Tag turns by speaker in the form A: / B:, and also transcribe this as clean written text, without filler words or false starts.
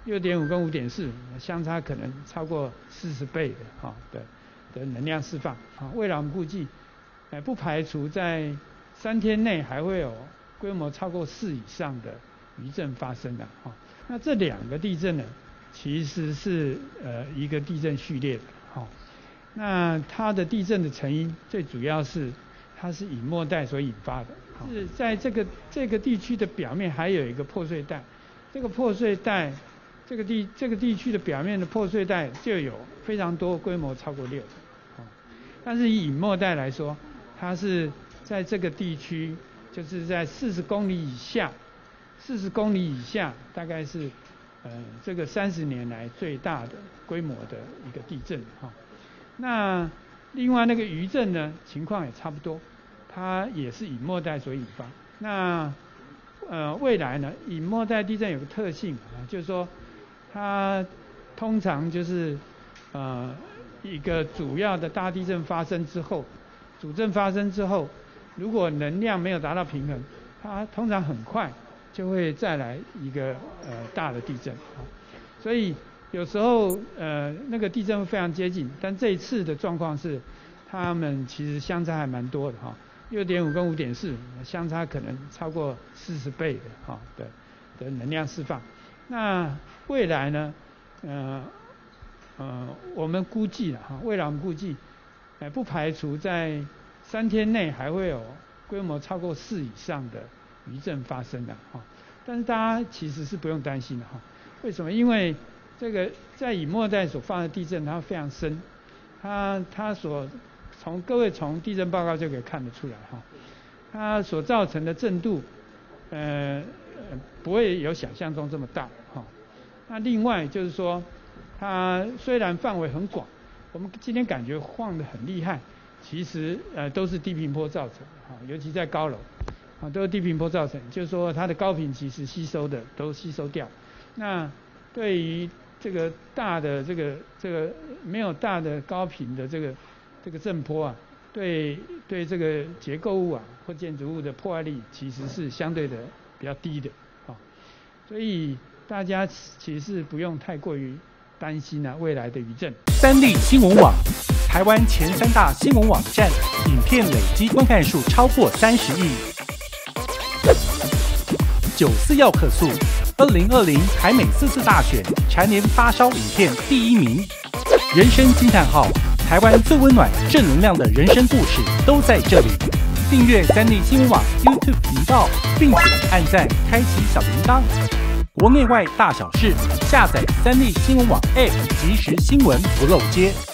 A: 6.5跟5.4相差可能超过40倍的能量释放。未来我们估计，不排除在3天内还会有规模超过4以上的余震发生的。那这2个地震呢，其实是一个地震序列的。那它的地震的成因最主要是它是隐没带所引发的。是在这个地区的表面还有一个破碎带，这个破碎带，这个地区的表面的破碎带就有非常多规模超过6。但是以隐没带来说，它是在这个地区，就是在40公里以下，40公里以下大概是这个30年来最大的规模的一个地震。那另外那个余震呢，情况也差不多，它也是隐没带所引发。那未来呢，隐没带地震有个特性就是说它通常就是一个主要的大地震发生之后，主震发生之后，如果能量没有达到平衡，它通常很快就会再来一个大的地震。所以有时候那个地震会非常接近，但这一次的状况是，它们其实相差还蛮多的6.5跟5.4相差可能超过40倍的能量释放。那未来呢，我们估计未来我们估计，不排除在3天内还会有规模超过4以上的余震发生的但是大家其实是不用担心的为什么？因为这个在隐没带所发的地震它非常深，它各位从地震报告就可以看得出来它所造成的震度不会有想象中这么大那另外就是说，它虽然范围很广，我们今天感觉晃得很厉害，其实都是低频波造成尤其在高楼都是低频波造成，就是说它的高频其实吸收的都吸收掉。那对于这个大的这个没有大的高频的这个震波对这个结构物或建筑物的破坏力其实是相对的比较低的所以大家其实不用太过于担心未来的余震。
B: 三立新闻网，台湾前3大新闻网站，影片累积观看数超过30亿。94要客诉，2020台美4次大选蝉联发烧影片第1名。人生惊叹号，台湾最温暖正能量的人生故事都在这里。订阅三立新闻网 YouTube 频道，并且按赞开启小铃铛。国内外大小事，下载三立新闻网 App， 即时新闻不漏接。